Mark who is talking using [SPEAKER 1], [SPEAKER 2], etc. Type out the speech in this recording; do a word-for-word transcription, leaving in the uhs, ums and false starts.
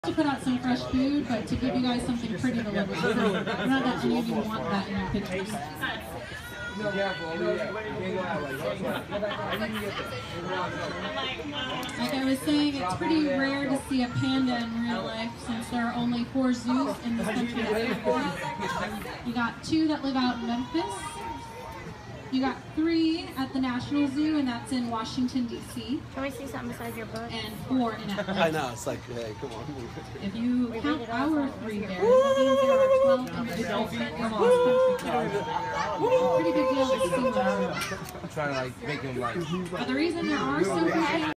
[SPEAKER 1] To put out some fresh food, but to give you guys something pretty to look at. Not that any of you want that in your pictures. Like I was saying, it's pretty rare to see a panda in real life since there are only four zoos in this country. You got two that live out in Memphis. You got three at the National Zoo, and that's in Washington, D C
[SPEAKER 2] Can we see something besides your book?
[SPEAKER 1] And four in Atlanta.
[SPEAKER 3] I know, it's like, hey, come on.
[SPEAKER 1] If you count our three bears, that means there are twelve individual cross-country clubs. Pretty big deal to see one.
[SPEAKER 3] I'm trying to like make him like.
[SPEAKER 1] But the reason there are so few